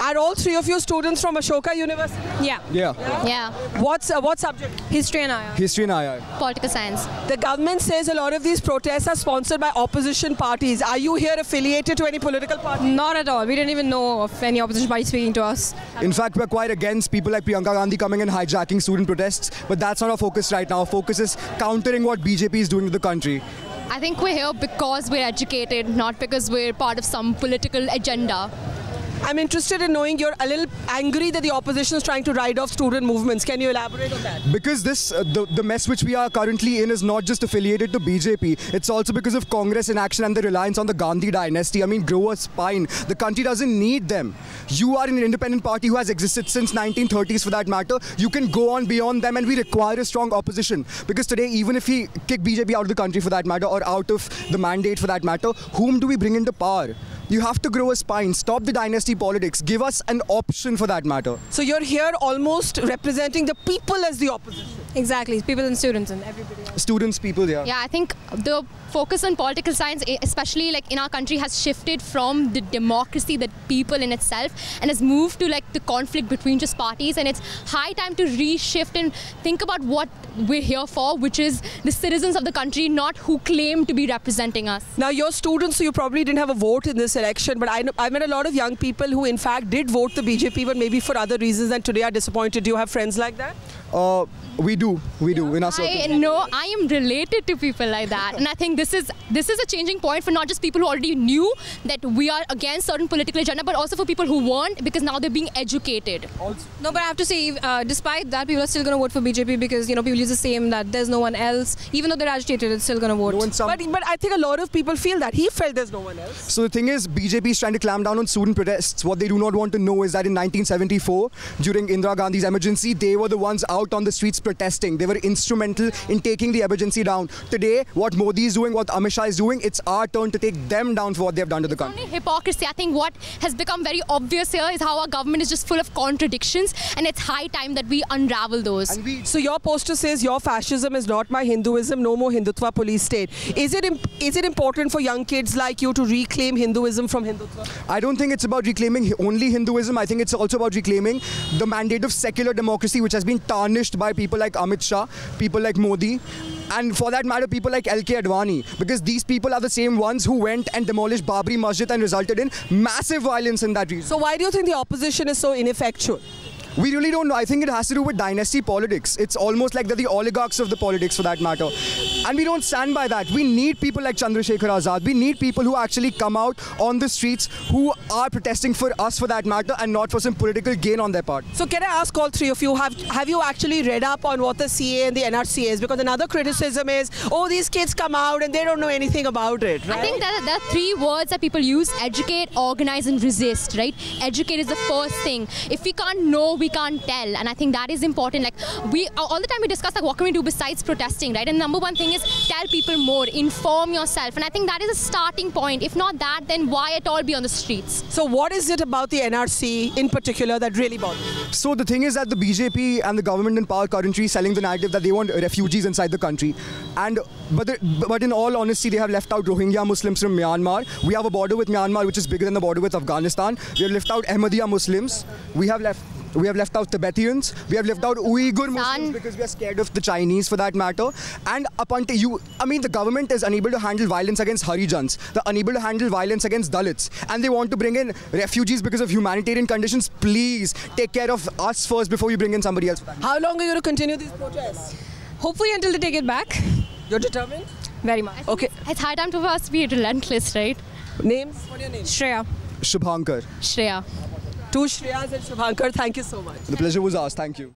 Are all three of you students from Ashoka University? Yeah. What subject? History and IR. History and IR. Political science. The government says a lot of these protests are sponsored by opposition parties. Are you here affiliated to any political party? Not at all. We didn't even know of any opposition party speaking to us. In fact, we're quite against people like Priyanka Gandhi coming and hijacking student protests. But that's not our focus right now. Our focus is countering what BJP is doing to the country. I think we're here because we're educated, not because we're part of some political agenda. I'm interested in knowing you're a little angry that the opposition is trying to ride off student movements. Can you elaborate on that? Because the mess which we are currently in is not just affiliated to BJP. It's also because of Congress inaction and the reliance on the Gandhi dynasty. I mean, grow a spine. The country doesn't need them. You are an independent party who has existed since 1930s for that matter. You can go on beyond them, and we require a strong opposition. Because today, even if we kick BJP out of the country for that matter, or out of the mandate for that matter, whom do we bring into power? You have to grow a spine, stop the dynasty politics, give us an option for that matter. So you're here almost representing the people as the opposition. Exactly. People and students and everybody else. Students, people, yeah. Yeah, I think the focus on political science, especially like in our country, has shifted from the democracy, the people in itself, and has moved to like the conflict between just parties. And it's high time to reshift and think about what we're here for, which is the citizens of the country, not who claim to be representing us. Now, you're students, so you probably didn't have a vote in this election, but I met a lot of young people who in fact did vote the BJP, but maybe for other reasons, and today are disappointed. Do you have friends like that? We do in our circle. No, I am related to people like that, and I think this is a changing point for not just people who already knew that we are against certain political agenda, but also for people who weren't, because now they're being educated. No, but I have to say, despite that, people are still going to vote for BJP because people use the same that there's no one else. Even though they're agitated, it's still going to vote. But I think a lot of people feel that. He felt there's no one else. So the thing is, BJP is trying to clamp down on student protests. What they do not want to know is that in 1974, during Indira Gandhi's emergency, they were the ones out on the streets protesting. They were instrumental in taking the emergency down. Today, what Modi is doing, what Amit Shah is doing, it's our turn to take them down for what they have done to the country. Only hypocrisy. I think what has become very obvious here is how our government is just full of contradictions, and it's high time that we unravel those. So your poster says, your fascism is not my Hinduism, no more Hindutva police state. Is it important for young kids like you to reclaim Hinduism from Hindutva? I don't think it's about reclaiming only Hinduism. I think it's also about reclaiming the mandate of secular democracy, which has been tarnished by people like Amit Shah, people like Modi, and for that matter, people like L.K. Advani, because these people are the same ones who went and demolished Babri Masjid and resulted in massive violence in that region. So why do you think the opposition is so ineffectual? We really don't know. I think it has to do with dynasty politics. It's almost like they're the oligarchs of the politics for that matter. And we don't stand by that. We need people like Chandrasekhar Azad. We need people who actually come out on the streets, who are protesting for us for that matter, and not for some political gain on their part. So can I ask all three of you, have you actually read up on what the CA and the NRCA is? Because another criticism is, oh, these kids come out and they don't know anything about it, right? I think that there are three words that people use: educate, organize, and resist, right? Educate is the first thing. If we can't know, we can't tell, and I think that is important. Like, we all the time we discuss like what can we do besides protesting, right? And number one thing is tell people more, inform yourself, and I think that is a starting point. If not that, then why at all be on the streets? So what is it about the NRC in particular that really bothers you? So the thing is that the BJP and the government in power currently is selling the narrative that they want refugees inside the country, but in all honesty, they have left out Rohingya Muslims from Myanmar. We have a border with Myanmar which is bigger than the border with Afghanistan. We have left out Ahmadiyya Muslims. We have left out Tibetans. We have left out Uyghur Muslims because we are scared of the Chinese for that matter. And the government is unable to handle violence against Harijans. They're unable to handle violence against Dalits. And they want to bring in refugees because of humanitarian conditions. Please take care of us first before you bring in somebody else. How long are you going to continue these protests? Hopefully until they take it back. You're determined? Very much. Okay. It's high time for us to be relentless, right? Names? What are your names? Shreya. Shubhankar. Shreya. Two Shreyas and Shubhankar, thank you so much. The pleasure was ours. Thank you.